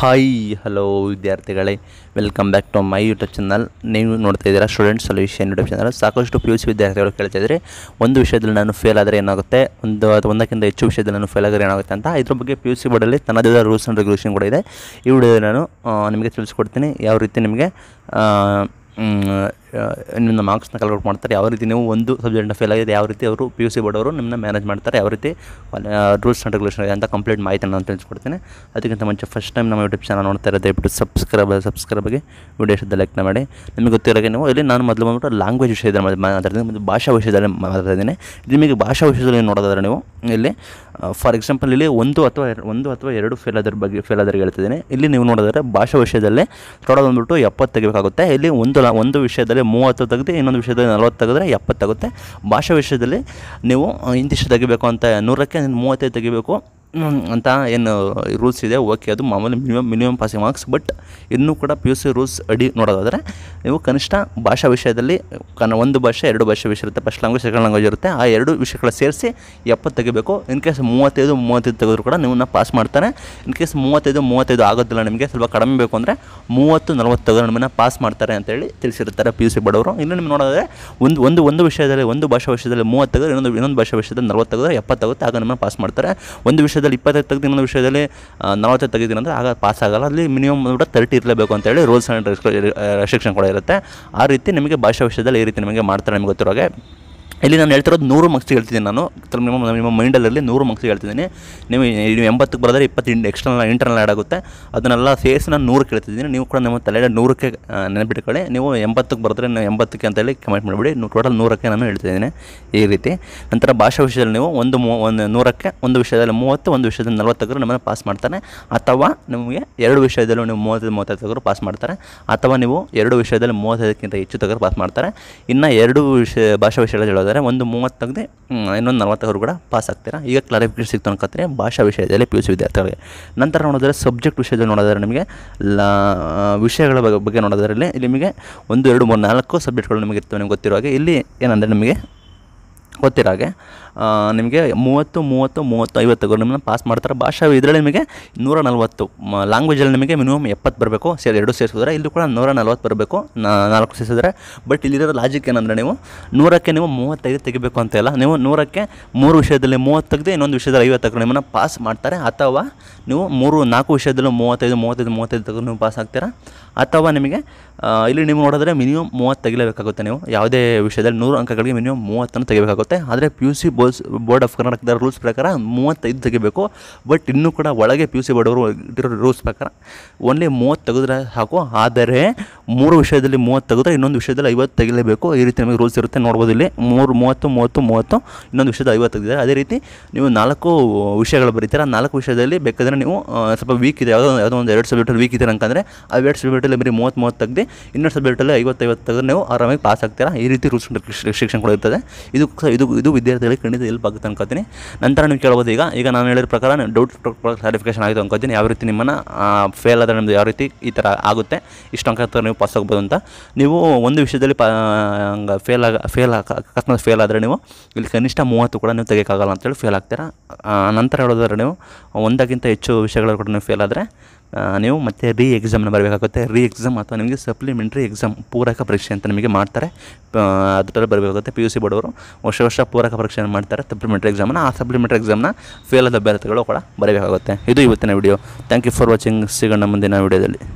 Hi hello ವಿದ್ಯಾರ್ಥಿಗಳೇ, welcome back to my YouTube channel. ನೀವು ನೋಡ್ತಾ ಇದ್ದೀರಾ ಸ್ಟೂಡೆಂಟ್ ಸೊಲ್ಯೂಷನ್ ಯೂಟ್ಯೂಬ್ ಚಾನಲ್. ಸಾಕಷ್ಟು PUC ವಿದ್ಯಾರ್ಥಿಗಳು ಕೇಳ್ತಾ ಇದ್ದಾರೆ, ಒಂದು ವಿಷಯದಲ್ಲಿ ನಾನು ಫೇಲ್ ಆದರೆ ಏನಾಗುತ್ತೆ, ಒಂದಕ್ಕಿಂತ ಹೆಚ್ಚು ವಿಷಯದಲ್ಲಿ ನಾನು ಫೇಲ್ ಆದರೆ ಏನಾಗುತ್ತೆ ಅಂತ. ಇದ್ರ ಬಗ್ಗೆ PUC ಬೋರ್ಡಲ್ಲಿ ತನ್ನದೇ ರೂಲ್ಸ್ ಆ್ಯಂಡ್ ರೆಗ್ಯುಲೇಷನ್ ಕೂಡ ಇದೆ. ಈ ವಿಡಿಯೋದಲ್ಲಿ ನಾನು ನಿಮಗೆ ತಿಳಿಸ್ಕೊಡ್ತೀನಿ ಯಾವ ರೀತಿ ನಿಮಗೆ ನಿಮ್ಮ ಮಾರ್ಕ್ಸ್ನ ಕ್ಯಾಲ್ಕುಲೇಟ್ ಮಾಡ್ತಾರೆ, ಯಾವ ರೀತಿ ನೀವು ಒಂದು ಸಬ್ಜೆಕ್ಟ್ನ ಫೇಲ್ ಆಗಿದೆ, ಯಾವ ರೀತಿ ಅವರು PUC ಬೋರ್ಡ್ ಅವರು ನಿಮ್ಮನ್ನ ಮ್ಯಾನೇಜ್ ಮಾಡ್ತಾರೆ, ಯಾವ ರೀತಿ ರೂಲ್ಸ್ ಆ್ಯಂಡ್ ರೆಗ್ಯುಲೇಷನ್ ಇದೆ ಅಂತ ಕಂಪ್ಲೀಟ್ ಮಾಹಿತಿ ನಾನು ತಿಳಿಸ್ಕೊಡ್ತೀನಿ. ಅದಕ್ಕಿಂತ ಮುಂಚೆ ಫಸ್ಟ್ ಟೈಮ್ ನಮ್ಮ ಯೂಟ್ಯೂಬ್ ಚಾನಲ್ ನೋಡ್ತಾ ಇರೋದು ದಯವಿಟ್ಟು ಸಬ್ಸ್ಕ್ರೈಬ್ಗೆ ವಿಡಿಯೋ ಇಷ್ಟದ ಲೈಕ್ನ ಮಾಡಿ. ನಿಮಗೆ ಗೊತ್ತಿರೋಗೆ ನೀವು ಇಲ್ಲಿ ನಾನು ಮೊದಲು ಬಂದ್ಬಿಟ್ಟು ಲ್ಯಾಂಗ್ವೇಜ್ ವಿಷಯದಲ್ಲಿ ಮಾತಾಡ್ತೀನಿ, ಮತ್ತು ಭಾಷಾ ವಿಷಯದಲ್ಲಿ ಮಾತಾಡ್ತಾ ಇದ್ದೀನಿ. ನಿಮಗೆ ಭಾಷಾ ವಿಷಯದಲ್ಲಿ ನೋಡೋದಾದ್ರೆ ನೀವು ಇಲ್ಲಿ ಫಾರ್ ಎಕ್ಸಾಂಪಲ್ ಇಲ್ಲಿ ಒಂದು ಅಥವಾ ಎರಡು ಫೇಲ್ ಆದ್ರೆ ಹೇಳ್ತಿದ್ದೀನಿ. ಇಲ್ಲಿ ನೀವು ನೋಡಿದ್ರೆ ಭಾಷಾ ವಿಷಯದಲ್ಲಿ ಟೋಟಲ್ ಬಂದ್ಬಿಟ್ಟು 70 ತೆಗಿಬೇಕಾಗುತ್ತೆ. ಇಲ್ಲಿ ಒಂದು ವಿಷಯದಲ್ಲಿ 30 ತೆಗೆದು ಇನ್ನೊಂದು ವಿಷಯದಲ್ಲಿ 40 ತೆಗೆದ್ರೆ 70 ಆಗುತ್ತೆ. ಭಾಷಾ ವಿಷಯದಲ್ಲಿ ನೀವು ಇಂತಿಷ್ಟು ತೆಗಿಬೇಕು ಅಂತ 100ಕ್ಕೆ 35 ತೆಗಿಬೇಕು ಅಂತ ಏನು ರೂಲ್ಸ್ ಇದೆ. ಓಕೆ, ಅದು ಮಾಮೂಲಿ ಮಿನಿಮಮ್ ಪಾಸಿಂಗ್ ಮಾರ್ಕ್ಸ್. ಬಟ್ ಇನ್ನೂ ಕೂಡ PUC ರೂಲ್ಸ್ ಅಡಿ ನೋಡೋದಾದರೆ ನೀವು ಕನಿಷ್ಠ ಭಾಷಾ ವಿಷಯದಲ್ಲಿ ಒಂದು ಭಾಷೆ 2 ಭಾಷೆ ವಿಷಯ ಇರುತ್ತೆ, ಫಸ್ಟ್ ಲ್ಯಾಂಗ್ವೇಜ್ ಸೆಕೆಂಡ್ ಲ್ಯಾಂಗ್ವೇಜ್ ಇರುತ್ತೆ. ಆ 2 ವಿಷಯಗಳ ಸೇರಿಸಿ 70 ತೆಗಿಬೇಕು. ಇನ್ ಕೇಸ್ 35 ತೆಗೆದ್ರು ಕೂಡ ನಿಮ್ಮನ್ನ ಪಾಸ್ ಮಾಡ್ತಾರೆ. ಇನ್ ಕೇಸ್ 35 ಆಗೋದಿಲ್ಲ, ನಿಮಗೆ ಸ್ವಲ್ಪ ಕಡಿಮೆ ಬೇಕು ಅಂದರೆ 30-40 ತೆಗೆದು ನಿಮ್ಮನ್ನು ಪಾಸ್ ಮಾಡ್ತಾರೆ ಅಂತೇಳಿ ತಿಳಿಸಿರ್ತಾರೆ PUC ಬೋರ್ಡ್ ಅವರು. ಇನ್ನು ನಿಮ್ಗೆ ನೋಡೋದಾದರೆ ಒಂದು ವಿಷಯದಲ್ಲಿ ಒಂದು ಭಾಷಾ ವಿಷಯದಲ್ಲಿ 30 ತೆಗೆದು ಇನ್ನೊಂದು ಭಾಷಾ ವಿಷಯದಲ್ಲಿ 40 ತೆಗೆದ್ರೆ 70 ಆಗುತ್ತೆ, ಆಗ ನಿಮ್ಮನ್ನು ಪಾಸ್ ಮಾಡ್ತಾರೆ. ಒಂದು ವಿಷಯದಲ್ಲಿ 25 ತೆಗೆದು ಇನ್ನೊಂದು ವಿಷಯದಲ್ಲಿ 40 ತೆಗೆದಿನ ಅಂದರೆ ಆಗ ಪಾಸ್ ಆಗಲ್ಲ. ಅಲ್ಲಿ ಮಿನಿಮಮ್ 30 ಇರಲೇಬೇಕು ಅಂತೇಳಿ ರೂಲ್ಸ್ ಆ್ಯಂಡ್ ರೆಸ್ಟ್ರಿಕ್ಷನ್ ಕೂಡ ಇರುತ್ತೆ. ಆ ರೀತಿ ನಿಮಗೆ ಭಾಷಾ ವಿಷಯದಲ್ಲಿ ಈ ರೀತಿ ನಿಮಗೆ ಮಾಡ್ತಾರೆ. ನಿಮಗೆ ಗೊತ್ತಿರೋ ಹಾಗೆ ಇಲ್ಲಿ ನಾನು ಹೇಳ್ತಿರೋದು 100 ಮಾರ್ಕ್ಸ್ ಹೇಳ್ತಿದ್ದೀನಿ. ನಾನು ನಿಮ್ಮ ಮೈಂಡಲ್ಲಿ 100 ಮಾರ್ಕ್ಸ್ ಹೇಳ್ತಿದ್ದೀನಿ. ನೀವು 80ಕ್ಕೆ ಬರೋದ್ರೆ 20 ಎಕ್ಸ್ಟರ್ನಲ್ ಇಂಟರ್ನಲ್ ಆ್ಯಡ್ ಆಗುತ್ತೆ. ಅದನ್ನೆಲ್ಲ ಸೇರಿಸಿ ನಾನು 100 ಕೇಳ್ತಿದ್ದೀನಿ. ನೀವು ಕೂಡ ನಿಮ್ಮ ತಲೆ 100ಕ್ಕೆ ನೆನಪಿಟ್ಕೊಳ್ಳಿ. ನೀವು 80ಕ್ಕೆ ಬರೆದ್ರೆ 80ಕ್ಕೆ ಅಂತೇಳಿ ಕಮೆಂಟ್ ಮಾಡಿಬಿಡಿ. ಟೋಟಲ್ 100ಕ್ಕೆ ನಾನು ಹೇಳ್ತಿದ್ದೀನಿ ಈ ರೀತಿ. ನಂತರ ಭಾಷಾ ವಿಷಯದಲ್ಲಿ ನೀವು ಒಂದು 100ಕ್ಕೆ ಒಂದು ವಿಷಯದಲ್ಲಿ 30, ಒಂದು ವಿಷಯದಲ್ಲಿ 40 ತೆಗೆದ್ರೆ ನಿಮ್ಮನ್ನು ಪಾಸ್ ಮಾಡ್ತಾನೆ. ಅಥವಾ ನಿಮಗೆ 2 ವಿಷಯದಲ್ಲೂ ನೀವು 35 ತೆಗೆದ್ರು ಪಾಸ್ ಮಾಡ್ತಾರೆ. ಅಥವಾ ನೀವು 2 ವಿಷಯದಲ್ಲಿ 35ಕ್ಕಿಂತ ಹೆಚ್ಚು ತೆಗೆದ್ರೆ ಪಾಸ್ ಮಾಡ್ತಾರೆ. ಇನ್ನು 2 ಭಾಷಾ ವಿಷಯಗಳು ಹೇಳೋದಾದ್ರೆ ಒಂದು 30 ತೆಗೆದು ಇನ್ನೊಂದು 40 ಕೂಡ ಪಾಸ್ ಆಗ್ತೀರಾ. ಈಗ ಕ್ಲಾರಿಫಿಕೇಷನ್ ಸಿಗ್ತು ಅನ್ಕೋತೀನಿ ಭಾಷಾ ವಿಷಯದಲ್ಲಿ PUC ವಿದ್ಯಾರ್ಥಿಗಳಿಗೆ. ನಂತರ ನೋಡೋದಾದ್ರೆ ಸಬ್ಜೆಕ್ಟ್ ವಿಷಯದಲ್ಲಿ ನೋಡೋದಾದ್ರೆ ನಿಮಗೆ ವಿಷಯಗಳ ಬಗ್ಗೆ ನೋಡೋದ್ರಲ್ಲಿ ಇಲ್ಲಿ ನಿಮಗೆ 1, 2, 3, 4 ಸಬ್ಜೆಕ್ಟ್ಗಳು ನಿಮಗೆ ಇರ್ತವೆ. ನಿಮ್ಗೆ ಗೊತ್ತಿರೋ ಹಾಗೆ ಇಲ್ಲಿ ಏನಂದರೆ ನಿಮಗೆ ಗೊತ್ತಿರೋ ಹಾಗೆ ನಿಮಗೆ 30, 50 ನಿಮ್ಮನ್ನು ಪಾಸ್ ಮಾಡ್ತಾರೆ. ಭಾಷಾ ಇದರಲ್ಲಿ ನಿಮಗೆ 140 ಲ್ಯಾಂಗ್ವೇಜಲ್ಲಿ ನಿಮಗೆ ಮಿನಿಮಮ್ 70 ಬರಬೇಕು. 2 ಸೇರಿಸಿದ್ರೆ ಇಲ್ಲಿ ಕೂಡ 140 ಬರಬೇಕು, 4 ಸೇರಿಸಿದ್ರೆ. ಬಟ್ ಇಲ್ಲಿರೋ ಲಾಜಿಕ್ ಏನಂದರೆ ನೀವು 100ಕ್ಕೆ ನೀವು 35 ತೆಗಿಬೇಕು ಅಂತ ಇಲ್ಲ. ನೀವು 100ಕ್ಕೆ 3 ವಿಷಯದಲ್ಲಿ 30 ತೆಗೆದು ಇನ್ನೊಂದು ವಿಷಯದಲ್ಲಿ 50 ತೆಗೆದು ನಿಮ್ಮನ್ನು ಪಾಸ್ ಮಾಡ್ತಾರೆ. ಅಥವಾ ನೀವು 4 ವಿಷಯದಲ್ಲೂ 35 ತೆಗೆದು ನೀವು ಪಾಸ್ ಆಗ್ತೀರಾ. ಅಥವಾ ನಿಮಗೆ ಇಲ್ಲಿ ನೀವು ನೋಡಿದ್ರೆ ಮಿನಿಮಮ್ 30 ತೆಗಿಲೇಬೇಕಾಗುತ್ತೆ. ನೀವು ಯಾವುದೇ ವಿಷಯದಲ್ಲಿ 100 ಅಂಕಗಳಿಗೆ ಮಿನಿಮಮ್ 30 ತೆಗಿಬೇಕಾಗುತ್ತೆ. ಆದರೆ PUC ಬೋರ್ಡ್ ಆಫ್ ಕರ್ನಾಟಕದ ರೂಲ್ಸ್ ಪ್ರಕಾರ 35 ತೆಗಿಬೇಕು. ಬಟ್ ಇನ್ನೂ ಕೂಡ ಒಳಗೆ PUC ಬೋರ್ಡ್ ಅವರು ಇಟ್ಟಿರೋ ರೂಲ್ಸ್ ಪ್ರಕಾರ ಓನ್ಲಿ 30 ತೆಗೆದ್ರೆ ಸಾಕು. ಆದರೆ 3 ವಿಷಯದಲ್ಲಿ 30 ತೆಗೆದ್ರೆ ಇನ್ನೊಂದು ವಿಷಯದಲ್ಲಿ 50 ತೆಗಿಲೇಬೇಕು. ಈ ರೀತಿ ನಮಗೆ ರೂಲ್ಸ್ ಇರುತ್ತೆ. ನೋಡ್ಬೋದು ಇಲ್ಲಿ 30 ಇನ್ನೊಂದು ವಿಷಯದಲ್ಲಿ 50 ತೆಗೆದಿದ್ದಾರೆ. ಅದೇ ರೀತಿ ನೀವು 4 ವಿಷಯಗಳು ಬರೀತೀರಾ. 4 ವಿಷಯದಲ್ಲಿ ಬೇಕಾದರೆ ನೀವು ಸ್ವಲ್ಪ ವೀಕ್ ಇದೆ, ಯಾವುದೋ ಒಂದು 2 ಸಬ್ಜೆಕ್ಟಲ್ಲಿ ವೀಕ್ ಇದೆ ಅಂತಂದರೆ ಆ 2 ಸಬ್ಜೆಕ್ಟಲ್ಲಿ ಬರೀ 30 ತೆಗೆದು ಇನ್ನೊಂದು ಸಬ್ಜೆಕ್ಟಲ್ಲಿ 50 ತೆಗೆದ್ರೆ ನೀವು ಆರಾಮಾಗಿ ಪಾಸ್ ಆಗ್ತೀರಾ. ಈ ರೀತಿ ರೂಲ್ಸ್ ರೆಸ್ಟ್ರಿಕ್ಷನ್ ಕೂಡ ಇರ್ತದೆ. ಇದು ವಿದ್ಯಾರ್ಥಿಗಳಿಗೆ ಖಂಡಿತ ಹೆಲ್ಪ್ ಆಗುತ್ತೆ ಅನ್ಕೋತೀನಿ. ನಂತರ ನೀವು ಕೇಳ್ಬೋದು, ಈಗ ನಾನು ಹೇಳಿದ ಪ್ರಕಾರ ಡೌಟ್ ಕ್ಲಾರಿಫಿಕೇಷನ್ ಆಯಿತು ಅನ್ಕೋತೀನಿ. ಯಾವ ರೀತಿ ನಿಮ್ಮನ್ನು ಫೇಲ್ ಆದರೆ ನಿಮ್ಮದು ಯಾವ ರೀತಿ ಈ ಥರ ಆಗುತ್ತೆ, ಇಷ್ಟು ಅಂಕ ನೀವು ಪಾಸ್ ಆಗ್ಬೋದು ಅಂತ. ನೀವು ಒಂದು ವಿಷಯದಲ್ಲಿ ಅಕಸ್ಮಾತ್ ಫೇಲ್ ಆದರೆ ನೀವು ಇಲ್ಲಿ ಕನಿಷ್ಠ 30 ಕೂಡ ನೀವು ತೆಗಿಯೋಕ್ಕಾಗಲ್ಲ ಅಂತೇಳಿ ಫೇಲ್ ಆಗ್ತೀರಾ. ನಂತರ ಹೇಳೋದಾದ್ರೆ ನೀವು ಒಂದಕ್ಕಿಂತ ಹೆಚ್ಚು ವಿಷಯಗಳು ಕೂಡ ನೀವು ಫೇಲ್ ಆದರೆ ನೀವು ಮತ್ತೆ ಎಕ್ಸಾಮ್ನ ಬರಬೇಕಾಗುತ್ತೆ. ಎಕ್ಸಾಮ್ ಅಥವಾ ನಿಮಗೆ ಸಪ್ಲಿಮೆಂಟ್ರಿ ಎಕ್ಸಾಮ್ ಪೂರಕ ಪರೀಕ್ಷೆ ಅಂತ ನಿಮಗೆ ಮಾಡ್ತಾರೆ. ಅದರಲ್ಲಿ ಬರಬೇಕಾಗುತ್ತೆ. PUC ಬೋರ್ಡ್ ಅವರು ವರ್ಷ ಪೂರಕ ಪರೀಕ್ಷೆಯನ್ನು ಮಾಡ್ತಾರೆ, ಸಪ್ಲಿಮೆಂಟ್ರಿ ಎಕ್ಸಾಮ್ನ. ಆ ಸಪ್ಲಿಮೆಂಟ್ರಿ ಎಕ್ಸಾಮ್ನ ಫೇಲ್ ಆದ ಅಭ್ಯರ್ಥಿಗಳು ಕೂಡ ಬರಬೇಕಾಗುತ್ತೆ. ಇದು ಇವತ್ತಿನ video. Thank you for watching. ಸಿಗೋಣ ಮುಂದಿನ ವಿಡಿಯೋದಲ್ಲಿ.